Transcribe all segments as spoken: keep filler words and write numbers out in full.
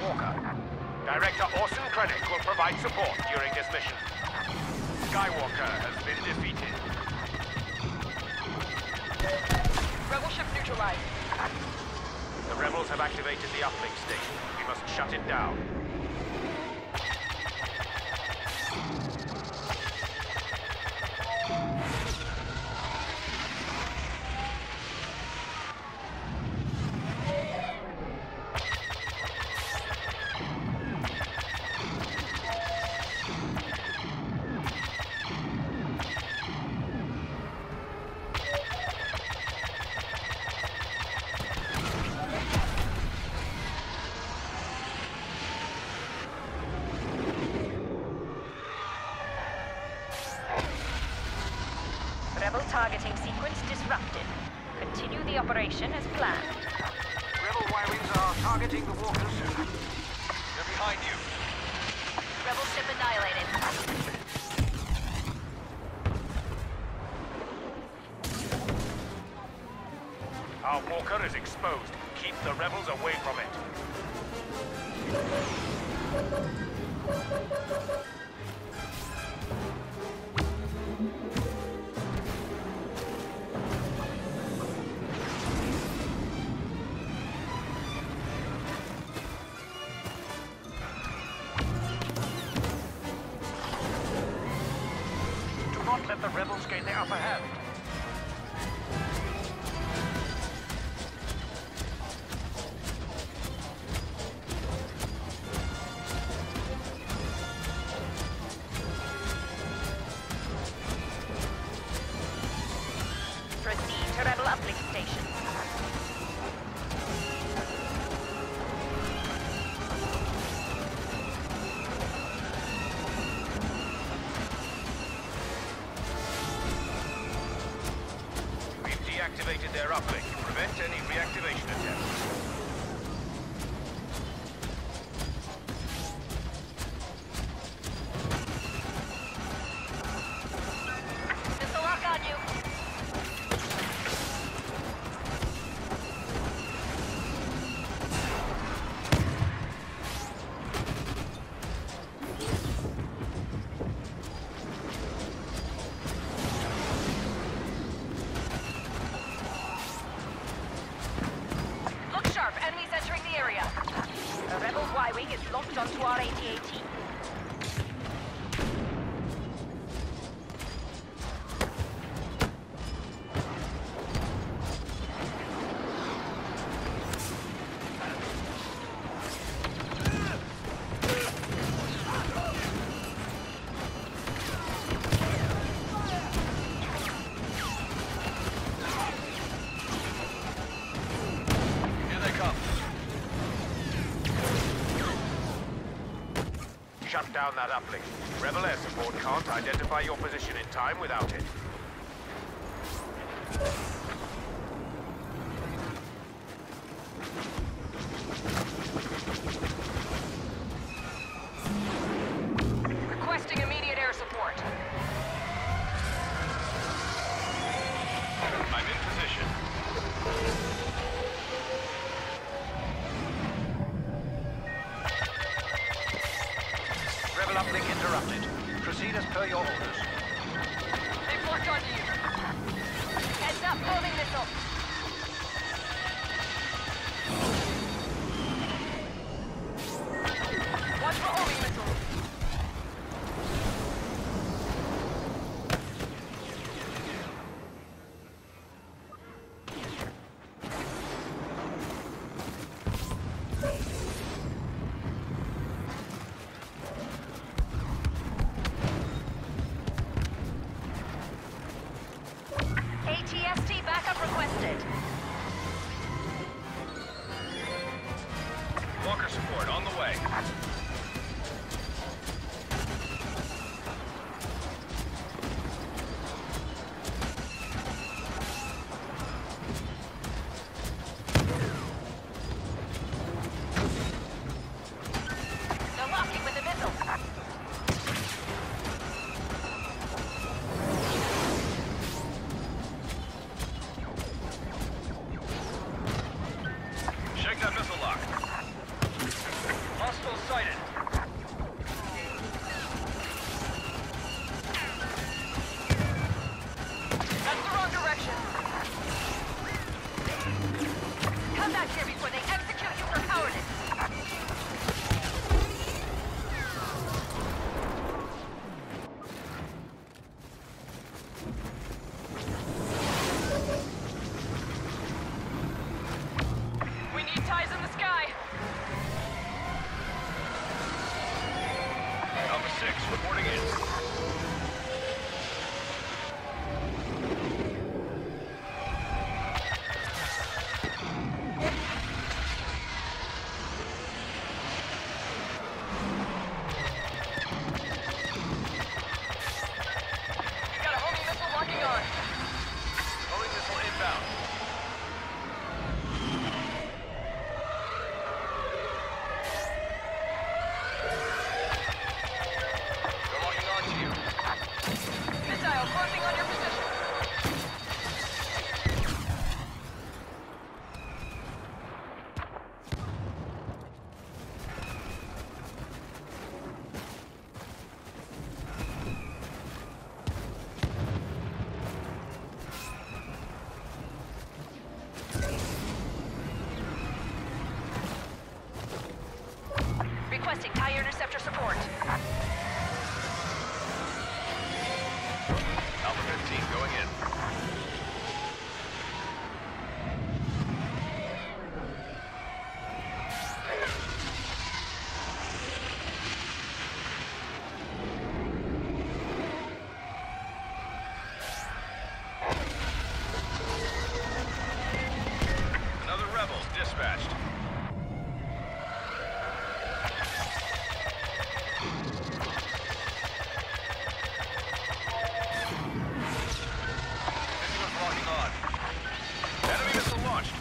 Walker. Director Orson Krennic will provide support during this mission. Skywalker has been defeated. Rebel ship neutralized. The rebels have activated the uplink station. We must shut it down. Rebel targeting sequence disrupted. Continue the operation as planned. Rebel Y-Wings are targeting the walkers. They're behind you. Rebel ship annihilated. Our walker is exposed. Keep the rebels away from it. Do not let the rebels gain the upper hand. Proceed to Rebel uplink station. We've deactivated their uplink. Prevent any reactivation attempts. Missile lock on you. Look sharp, enemies entering the area. A Rebel Y-Wing is locked onto our A T A T. Here they come. Shut down that uplink. Rebel air support can't identify your position in time without it. Requesting immediate air support. I'm in position. Rebel uplink interrupted. Proceed as per your orders. They've locked onto you. Heads up, homing missile. Watch for homing missile. A T S T backup requested. Walker support on the way. They're locking with the missile. Shake that missile lock. back here before they execute you for cowardice. We need ties in the sky. Alpha six reporting in. Got a homing missile locking on. Homing missile inbound. They're locking on to you. Missile closing on your position. Requesting TIE interceptor support. Alpha fifteen going in. Another rebel dispatched. Missile's locking on. Enemy missile launched.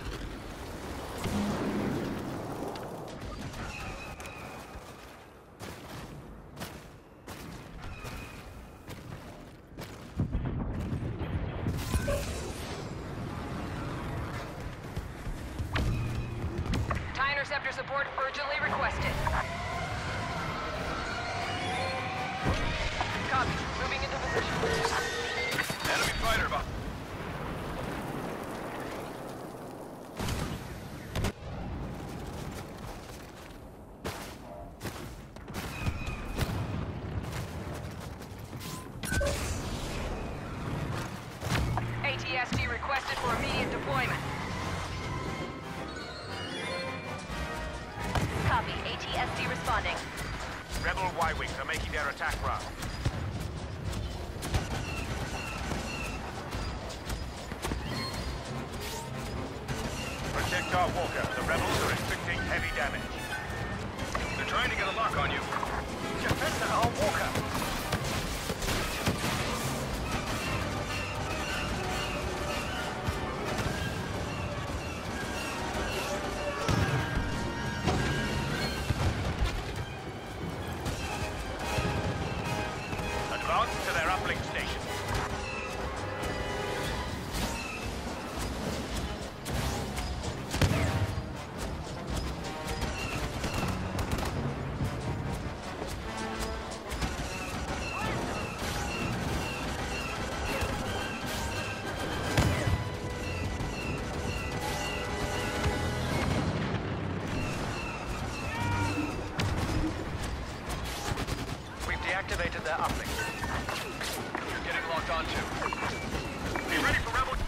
TIE interceptor support urgently requested. Copy. Moving into position. Enemy fighter behind. A T S T requested for immediate deployment. Copy. A T S T responding. Rebel Y-Wings are making their attack run. Protect our walker. The rebels are inflicting heavy damage. They're trying to get a lock on you. Defend our walker. Advance to their uplink station. We've deactivated their uplink. You're getting locked on too. Be ready for rebel.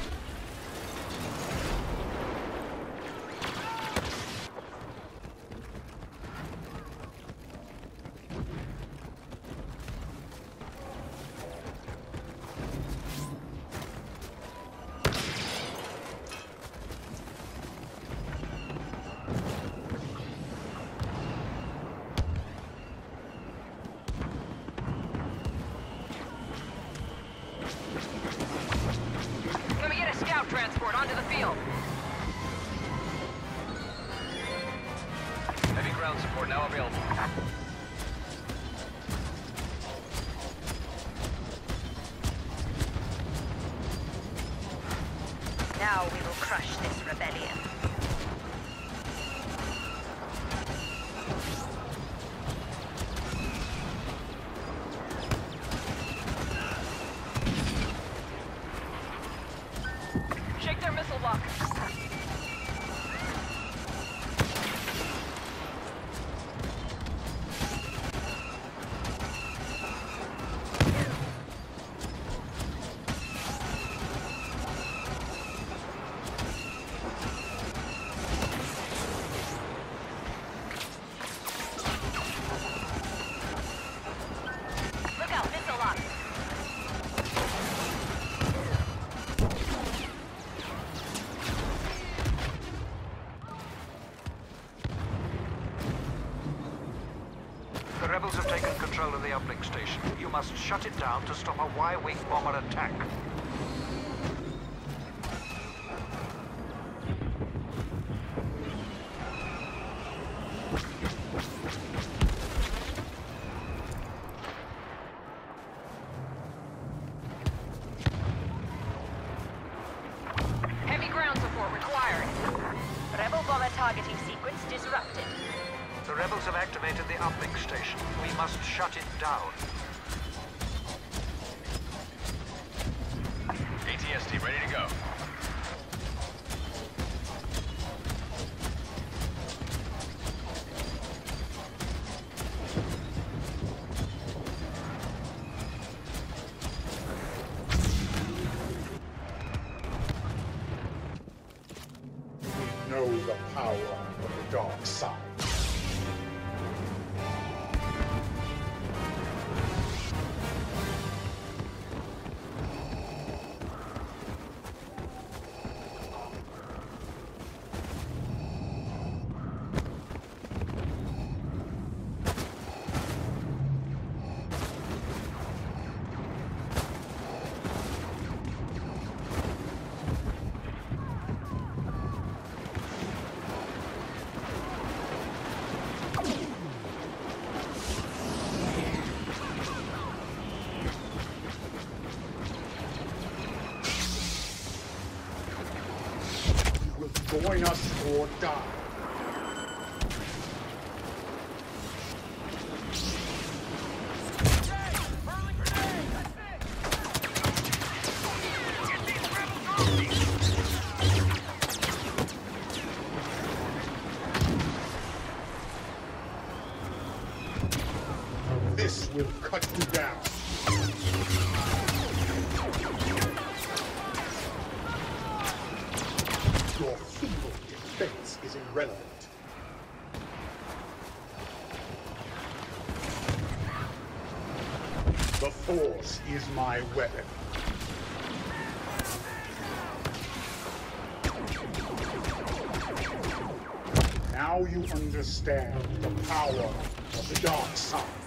Let me get a scout transport onto the field. Heavy ground support now available. Now we will crush this rebellion. Shake their missile lock. rebels have taken control of the uplink station. You must shut it down to stop a Y-wing bomber attack. Heavy ground support required. Rebel bomber targeting sequence disrupted. The rebels have activated the uplink station. We must shut it down. A T S T ready to go. Know the power of the dark side. Join us or die. This will cut you down. Your feeble defense is irrelevant. The Force is my weapon. Now you understand the power of the dark side.